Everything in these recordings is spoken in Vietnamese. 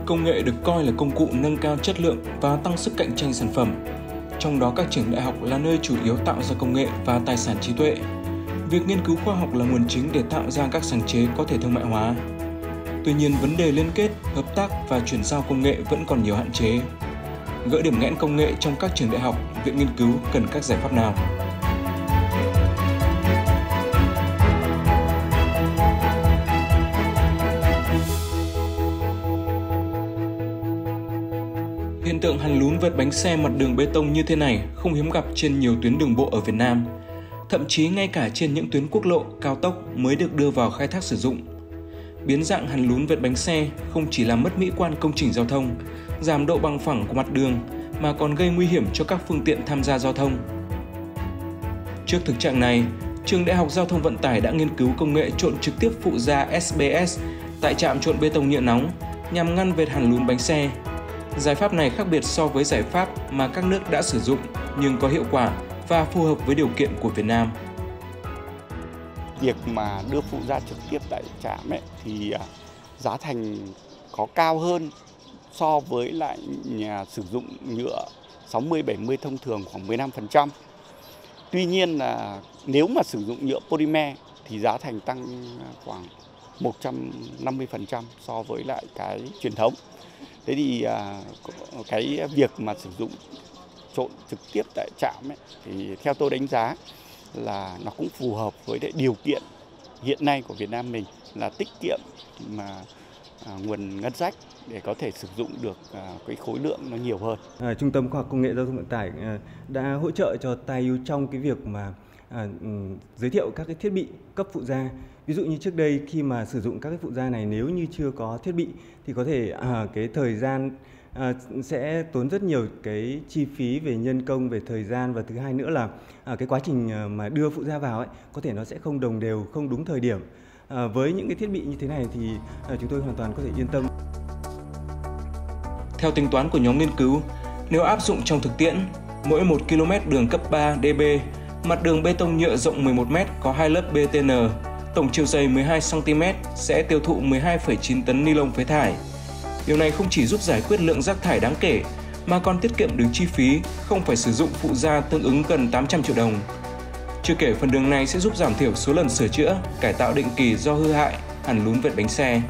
Công nghệ được coi là công cụ nâng cao chất lượng và tăng sức cạnh tranh sản phẩm. Trong đó các trường đại học là nơi chủ yếu tạo ra công nghệ và tài sản trí tuệ. Việc nghiên cứu khoa học là nguồn chính để tạo ra các sáng chế có thể thương mại hóa. Tuy nhiên, vấn đề liên kết, hợp tác và chuyển giao công nghệ vẫn còn nhiều hạn chế. Gỡ điểm nghẽn công nghệ trong các trường đại học, viện nghiên cứu cần các giải pháp nào? Hiện tượng hằn lún vệt bánh xe mặt đường bê tông như thế này không hiếm gặp trên nhiều tuyến đường bộ ở Việt Nam. Thậm chí ngay cả trên những tuyến quốc lộ, cao tốc mới được đưa vào khai thác sử dụng. Biến dạng hằn lún vệt bánh xe không chỉ làm mất mỹ quan công trình giao thông, giảm độ bằng phẳng của mặt đường mà còn gây nguy hiểm cho các phương tiện tham gia giao thông. Trước thực trạng này, Trường Đại học Giao thông Vận tải đã nghiên cứu công nghệ trộn trực tiếp phụ gia SBS tại trạm trộn bê tông nhựa nóng nhằm ngăn vệt hằn lún bánh xe. Giải pháp này khác biệt so với giải pháp mà các nước đã sử dụng nhưng có hiệu quả và phù hợp với điều kiện của Việt Nam. Việc mà đưa phụ gia trực tiếp tại trạm thì giá thành có cao hơn so với lại nhà sử dụng nhựa 60-70 thông thường khoảng 15%. Tuy nhiên là nếu mà sử dụng nhựa polymer thì giá thành tăng khoảng 150% so với lại cái truyền thống. Thế thì cái việc mà sử dụng trộn trực tiếp tại trạm thì theo tôi đánh giá là nó cũng phù hợp với điều kiện hiện nay của Việt Nam mình là tiết kiệm mà nguồn ngân sách để có thể sử dụng được cái khối lượng nó nhiều hơn. Trung tâm Khoa học Công nghệ Giao thông Vận tải đã hỗ trợ cho TAIU trong cái việc mà giới thiệu các cái thiết bị cấp phụ gia. Ví dụ như trước đây khi mà sử dụng các cái phụ gia này nếu như chưa có thiết bị thì có thể cái thời gian sẽ tốn rất nhiều cái chi phí về nhân công, về thời gian, và thứ hai nữa là cái quá trình mà đưa phụ gia vào có thể nó sẽ không đồng đều, không đúng thời điểm. Với những cái thiết bị như thế này thì chúng tôi hoàn toàn có thể yên tâm. Theo tính toán của nhóm nghiên cứu, nếu áp dụng trong thực tiễn, mỗi 1 km đường cấp 3 DB, mặt đường bê tông nhựa rộng 11 m có 2 lớp BTN, tổng chiều dày 12 cm sẽ tiêu thụ 12,9 tấn ni lông phế thải. Điều này không chỉ giúp giải quyết lượng rác thải đáng kể, mà còn tiết kiệm được chi phí, không phải sử dụng phụ gia tương ứng gần 800 triệu đồng. Chưa kể phần đường này sẽ giúp giảm thiểu số lần sửa chữa, cải tạo định kỳ do hư hại, hằn lún vệt bánh xe.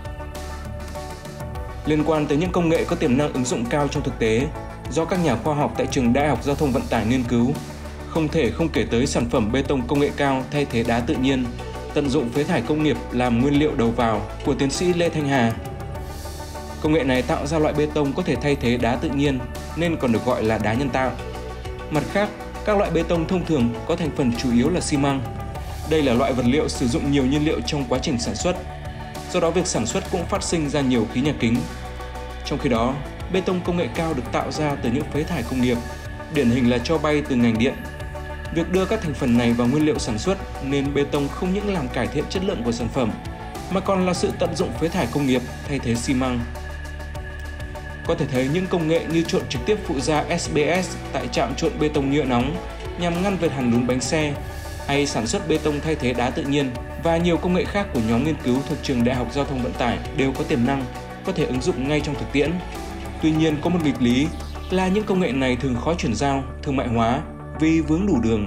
Liên quan tới những công nghệ có tiềm năng ứng dụng cao trong thực tế, do các nhà khoa học tại Trường Đại học Giao thông Vận tải nghiên cứu, không thể không kể tới sản phẩm bê tông công nghệ cao thay thế đá tự nhiên, tận dụng phế thải công nghiệp làm nguyên liệu đầu vào của tiến sĩ Lê Thanh Hà. Công nghệ này tạo ra loại bê tông có thể thay thế đá tự nhiên nên còn được gọi là đá nhân tạo. Mặt khác, các loại bê tông thông thường có thành phần chủ yếu là xi măng. Đây là loại vật liệu sử dụng nhiều nhiên liệu trong quá trình sản xuất. Do đó việc sản xuất cũng phát sinh ra nhiều khí nhà kính. Trong khi đó, bê tông công nghệ cao được tạo ra từ những phế thải công nghiệp, điển hình là tro bay từ ngành điện. Việc đưa các thành phần này vào nguyên liệu sản xuất nên bê tông không những làm cải thiện chất lượng của sản phẩm, mà còn là sự tận dụng phế thải công nghiệp thay thế xi măng. Có thể thấy những công nghệ như trộn trực tiếp phụ gia SBS tại trạm trộn bê tông nhựa nóng nhằm ngăn vệt hằn lún bánh xe, hay sản xuất bê tông thay thế đá tự nhiên và nhiều công nghệ khác của nhóm nghiên cứu thuộc Trường Đại học Giao thông Vận tải đều có tiềm năng, có thể ứng dụng ngay trong thực tiễn. Tuy nhiên có một nghịch lý là những công nghệ này thường khó chuyển giao, thương mại hóa vì vướng đủ đường.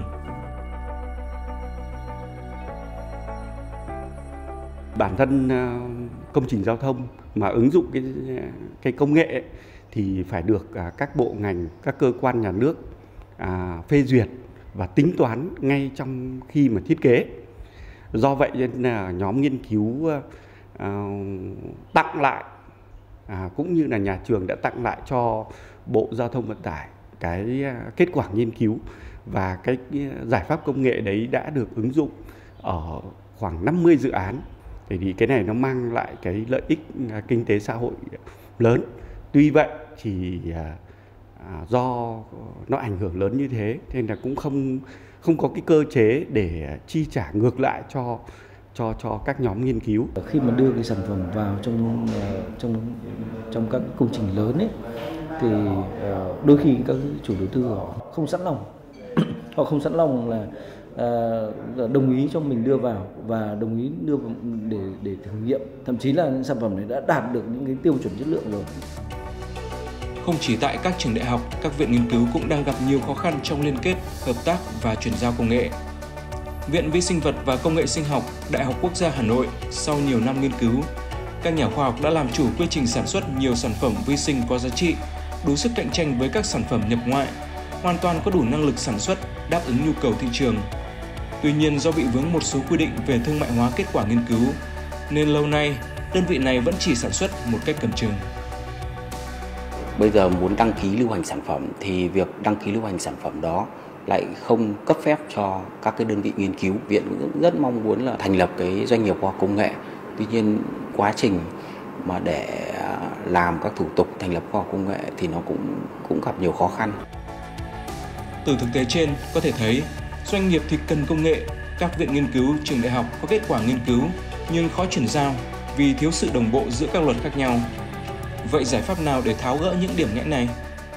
Bản thân công trình giao thông mà ứng dụng cái công nghệ thì phải được các bộ ngành, các cơ quan nhà nước phê duyệt và tính toán ngay trong khi mà thiết kế. Do vậy nên là nhóm nghiên cứu tặng lại cũng như là nhà trường đã tặng lại cho Bộ Giao thông Vận tải cái kết quả nghiên cứu, và cái giải pháp công nghệ đấy đã được ứng dụng ở khoảng 50 dự án. Thì cái này nó mang lại cái lợi ích kinh tế xã hội lớn. Tuy vậy thì do nó ảnh hưởng lớn như thế nên là cũng không có cái cơ chế để chi trả ngược lại cho các nhóm nghiên cứu. Khi mà đưa cái sản phẩm vào trong các công trình lớn ấy, thì đôi khi các chủ đầu tư họ không sẵn lòng họ không sẵn lòng là đồng ý cho mình đưa vào và đồng ý đưa vào để thử nghiệm. Thậm chí là những sản phẩm này đã đạt được những cái tiêu chuẩn chất lượng rồi. Không chỉ tại các trường đại học, các viện nghiên cứu cũng đang gặp nhiều khó khăn trong liên kết, hợp tác và chuyển giao công nghệ. Viện Vi sinh vật và Công nghệ sinh học, Đại học Quốc gia Hà Nội sau nhiều năm nghiên cứu, các nhà khoa học đã làm chủ quy trình sản xuất nhiều sản phẩm vi sinh có giá trị, đủ sức cạnh tranh với các sản phẩm nhập ngoại, hoàn toàn có đủ năng lực sản xuất, đáp ứng nhu cầu thị trường. Tuy nhiên do bị vướng một số quy định về thương mại hóa kết quả nghiên cứu, nên lâu nay đơn vị này vẫn chỉ sản xuất một cách cầm chừng. Bây giờ muốn đăng ký lưu hành sản phẩm thì việc đăng ký lưu hành sản phẩm đó lại không cấp phép cho các cái đơn vị nghiên cứu. Viện cũng rất mong muốn là thành lập cái doanh nghiệp khoa học công nghệ. Tuy nhiên quá trình mà để làm các thủ tục thành lập khoa học công nghệ thì nó cũng gặp nhiều khó khăn. Từ thực tế trên có thể thấy, doanh nghiệp thì cần công nghệ, các viện nghiên cứu, trường đại học có kết quả nghiên cứu nhưng khó chuyển giao vì thiếu sự đồng bộ giữa các luật khác nhau. Vậy giải pháp nào để tháo gỡ những điểm nghẽn này?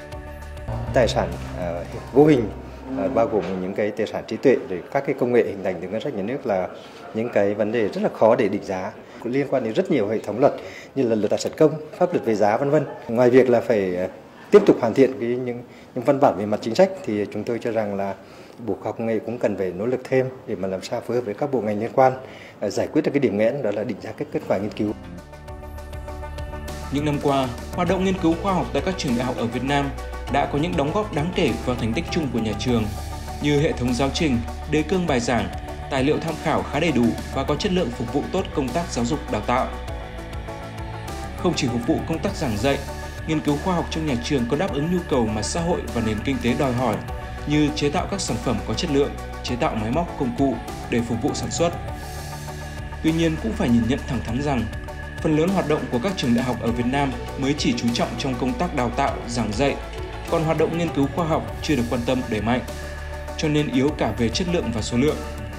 Tài sản vô hình bao gồm những cái tài sản trí tuệ, để các cái công nghệ hình thành từ ngân sách nhà nước là những cái vấn đề rất là khó để định giá, liên quan đến rất nhiều hệ thống luật như là luật tài sản công, pháp luật về giá vân vân. Ngoài việc là phải tiếp tục hoàn thiện những văn bản về mặt chính sách thì chúng tôi cho rằng là Bộ Khoa học Công nghệ cũng cần phải nỗ lực thêm để mà làm sao phối hợp với các bộ ngành liên quan giải quyết được cái điểm nghẽn, đó là định giá kết quả nghiên cứu. Những năm qua, hoạt động nghiên cứu khoa học tại các trường đại học ở Việt Nam đã có những đóng góp đáng kể vào thành tích chung của nhà trường, như hệ thống giáo trình, đề cương bài giảng, tài liệu tham khảo khá đầy đủ và có chất lượng phục vụ tốt công tác giáo dục đào tạo. Không chỉ phục vụ công tác giảng dạy, nghiên cứu khoa học trong nhà trường có đáp ứng nhu cầu mà xã hội và nền kinh tế đòi hỏi, như chế tạo các sản phẩm có chất lượng, chế tạo máy móc công cụ để phục vụ sản xuất. Tuy nhiên cũng phải nhìn nhận thẳng thắn rằng, phần lớn hoạt động của các trường đại học ở Việt Nam mới chỉ chú trọng trong công tác đào tạo, giảng dạy, còn hoạt động nghiên cứu khoa học chưa được quan tâm đẩy mạnh, cho nên yếu cả về chất lượng và số lượng.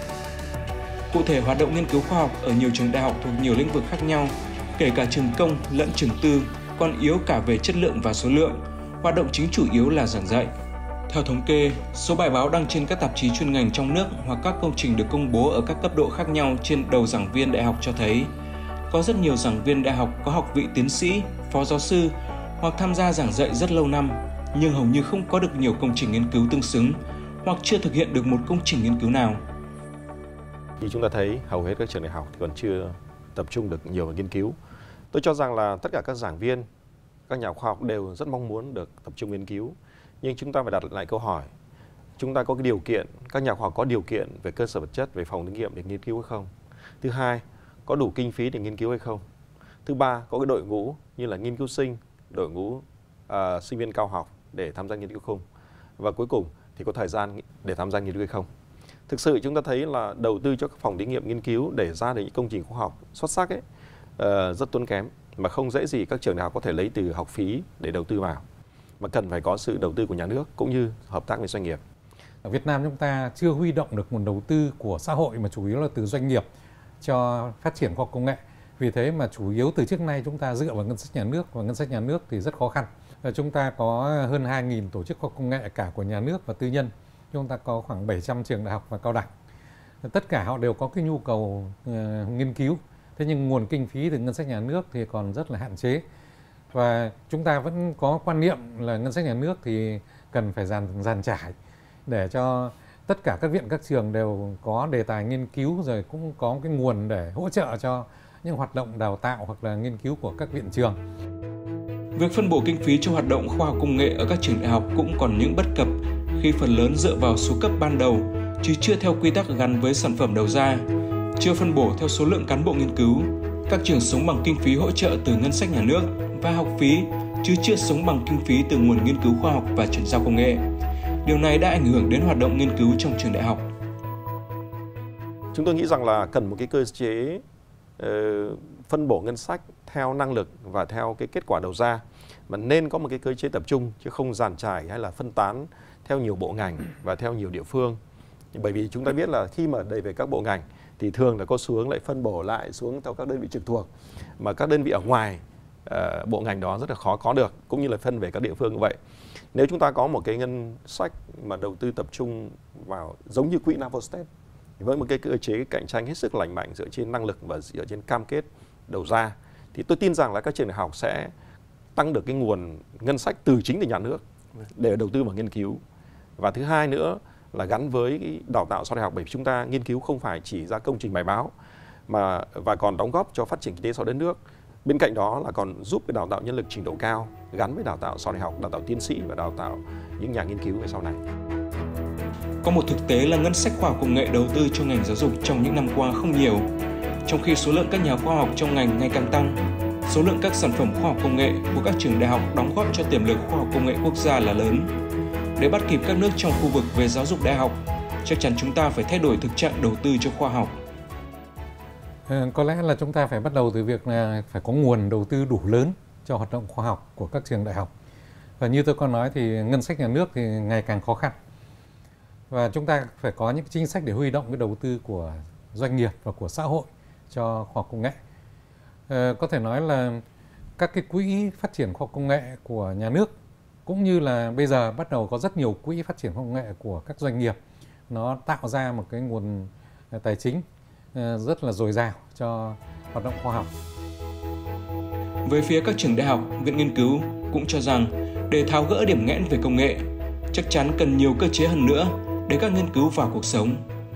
Cụ thể, hoạt động nghiên cứu khoa học ở nhiều trường đại học thuộc nhiều lĩnh vực khác nhau, kể cả trường công lẫn trường tư, còn yếu cả về chất lượng và số lượng, hoạt động chính chủ yếu là giảng dạy. Theo thống kê, số bài báo đăng trên các tạp chí chuyên ngành trong nước hoặc các công trình được công bố ở các cấp độ khác nhau trên đầu giảng viên đại học cho thấy, có rất nhiều giảng viên đại học có học vị tiến sĩ, phó giáo sư hoặc tham gia giảng dạy rất lâu năm, nhưng hầu như không có được nhiều công trình nghiên cứu tương xứng hoặc chưa thực hiện được một công trình nghiên cứu nào. Thì chúng ta thấy hầu hết các trường đại học thì còn chưa tập trung được nhiều vào nghiên cứu. Tôi cho rằng là tất cả các giảng viên, các nhà khoa học đều rất mong muốn được tập trung nghiên cứu. Nhưng chúng ta phải đặt lại câu hỏi, chúng ta có cái điều kiện, các nhà khoa học có điều kiện về cơ sở vật chất, về phòng thí nghiệm để nghiên cứu hay không? Thứ hai, có đủ kinh phí để nghiên cứu hay không? Thứ ba, có cái đội ngũ như là nghiên cứu sinh, đội ngũ sinh viên cao học để tham gia nghiên cứu không? Và cuối cùng thì có thời gian để tham gia nghiên cứu hay không? Thực sự chúng ta thấy là đầu tư cho các phòng thí nghiệm nghiên cứu để ra được những công trình khoa học xuất sắc ấy, rất tốn kém, mà không dễ gì các trường đại học có thể lấy từ học phí để đầu tư vào, mà cần phải có sự đầu tư của nhà nước cũng như hợp tác với doanh nghiệp. Ở Việt Nam chúng ta chưa huy động được nguồn đầu tư của xã hội mà chủ yếu là từ doanh nghiệp cho phát triển khoa học công nghệ. Vì thế mà chủ yếu từ trước nay chúng ta dựa vào ngân sách nhà nước, và ngân sách nhà nước thì rất khó khăn. Chúng ta có hơn 2.000 tổ chức khoa học công nghệ cả của nhà nước và tư nhân. Chúng ta có khoảng 700 trường đại học và cao đẳng. Tất cả họ đều có cái nhu cầu nghiên cứu. Thế nhưng nguồn kinh phí từ ngân sách nhà nước thì còn rất là hạn chế. Và chúng ta vẫn có quan niệm là ngân sách nhà nước thì cần phải dàn trải để cho tất cả các viện, các trường đều có đề tài nghiên cứu, rồi cũng có cái nguồn để hỗ trợ cho những hoạt động đào tạo hoặc là nghiên cứu của các viện trường. Việc phân bổ kinh phí cho hoạt động khoa học công nghệ ở các trường đại học cũng còn những bất cập khi phần lớn dựa vào số cấp ban đầu, chứ chưa theo quy tắc gắn với sản phẩm đầu ra, chưa phân bổ theo số lượng cán bộ nghiên cứu. Các trường sống bằng kinh phí hỗ trợ từ ngân sách nhà nước và học phí, chứ chưa sống bằng kinh phí từ nguồn nghiên cứu khoa học và chuyển giao công nghệ. Điều này đã ảnh hưởng đến hoạt động nghiên cứu trong trường đại học. Chúng tôi nghĩ rằng là cần một cái cơ chế phân bổ ngân sách theo năng lực và theo cái kết quả đầu ra, mà nên có một cái cơ chế tập trung chứ không dàn trải hay là phân tán theo nhiều bộ ngành và theo nhiều địa phương. Bởi vì chúng ta biết là khi mà đẩy về các bộ ngành thì thường là có xu hướng lại phân bổ lại xuống theo các đơn vị trực thuộc, mà các đơn vị ở ngoài bộ ngành đó rất là khó có được, cũng như là phân về các địa phương như vậy. Nếu chúng ta có một cái ngân sách mà đầu tư tập trung vào giống như quỹ Navostep với một cái cơ chế cạnh tranh hết sức lành mạnh dựa trên năng lực và dựa trên cam kết đầu ra, thì tôi tin rằng là các trường đại học sẽ tăng được cái nguồn ngân sách từ chính từ nhà nước để đầu tư vào nghiên cứu. Và thứ hai nữa là gắn với cái đào tạo sau đại học, bởi vì chúng ta nghiên cứu không phải chỉ ra công trình bài báo và còn đóng góp cho phát triển kinh tế sau đất nước. Bên cạnh đó là còn giúp cái đào tạo nhân lực trình độ cao gắn với đào tạo sau đại học, đào tạo tiến sĩ và đào tạo những nhà nghiên cứu về sau này. Có một thực tế là ngân sách khoa học công nghệ đầu tư cho ngành giáo dục trong những năm qua không nhiều. Trong khi số lượng các nhà khoa học trong ngành ngày càng tăng, số lượng các sản phẩm khoa học công nghệ của các trường đại học đóng góp cho tiềm lực khoa học công nghệ quốc gia là lớn. Để bắt kịp các nước trong khu vực về giáo dục đại học, chắc chắn chúng ta phải thay đổi thực trạng đầu tư cho khoa học. Có lẽ là chúng ta phải bắt đầu từ việc là phải có nguồn đầu tư đủ lớn cho hoạt động khoa học của các trường đại học. Và như tôi có nói thì ngân sách nhà nước thì ngày càng khó khăn. Và chúng ta phải có những chính sách để huy động cái đầu tư của doanh nghiệp và của xã hội cho khoa học công nghệ. Có thể nói là các cái quỹ phát triển khoa học công nghệ của nhà nước cũng như là bây giờ bắt đầu có rất nhiều quỹ phát triển khoa học công nghệ của các doanh nghiệp, nó tạo ra một cái nguồn tài chính rất là dồi dào cho hoạt động khoa học. Về phía các trường đại học, viện nghiên cứu cũng cho rằng để tháo gỡ điểm nghẽn về công nghệ, chắc chắn cần nhiều cơ chế hơn nữa để các nghiên cứu vào cuộc sống.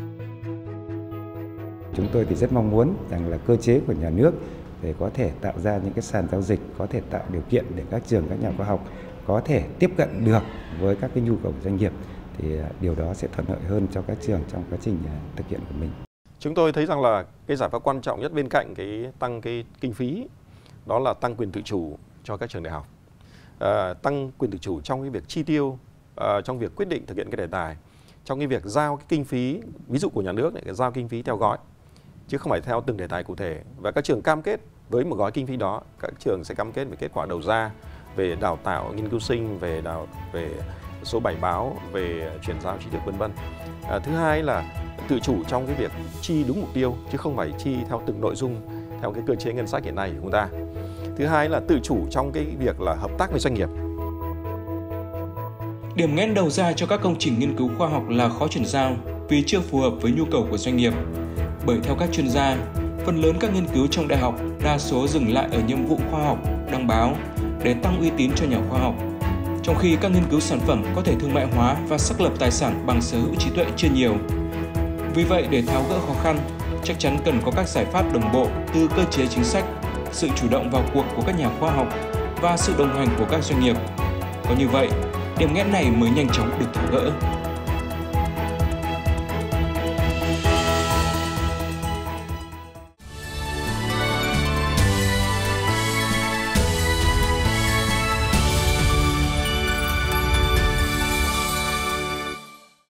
Chúng tôi thì rất mong muốn rằng là cơ chế của nhà nước để có thể tạo ra những cái sàn giao dịch, có thể tạo điều kiện để các trường, các nhà khoa học có thể tiếp cận được với các cái nhu cầu của doanh nghiệp, thì điều đó sẽ thuận lợi hơn cho các trường trong quá trình thực hiện của mình. Chúng tôi thấy rằng là cái giải pháp quan trọng nhất bên cạnh cái tăng cái kinh phí đó là tăng quyền tự chủ cho các trường đại học, tăng quyền tự chủ trong cái việc chi tiêu, trong việc quyết định thực hiện cái đề tài, trong cái việc giao cái kinh phí, ví dụ của nhà nước này, giao kinh phí theo gói chứ không phải theo từng đề tài cụ thể. Và các trường cam kết với một gói kinh phí đó, các trường sẽ cam kết về kết quả đầu ra, về đào tạo nghiên cứu sinh, về số bài báo, về chuyển giao trí thức vân vân. Thứ hai là tự chủ trong cái việc chi đúng mục tiêu chứ không phải chi theo từng nội dung theo cái cơ chế ngân sách hiện nay của chúng ta. Thứ hai là tự chủ trong cái việc là hợp tác với doanh nghiệp. Điểm nghẽn đầu ra cho các công trình nghiên cứu khoa học là khó chuyển giao vì chưa phù hợp với nhu cầu của doanh nghiệp. Bởi theo các chuyên gia, phần lớn các nghiên cứu trong đại học đa số dừng lại ở nhiệm vụ khoa học, đăng báo để tăng uy tín cho nhà khoa học. Trong khi các nghiên cứu sản phẩm có thể thương mại hóa và xác lập tài sản bằng sở hữu trí tuệ chưa nhiều. Vì vậy, để tháo gỡ khó khăn, chắc chắn cần có các giải pháp đồng bộ từ cơ chế chính sách, sự chủ động vào cuộc của các nhà khoa học và sự đồng hành của các doanh nghiệp. Có như vậy, điểm nghẽn này mới nhanh chóng được tháo gỡ.